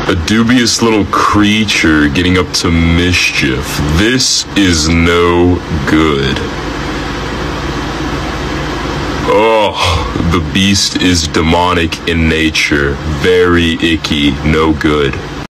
A dubious little creature getting up to mischief. This is no good. Oh, the beast is demonic in nature. Very icky, no good.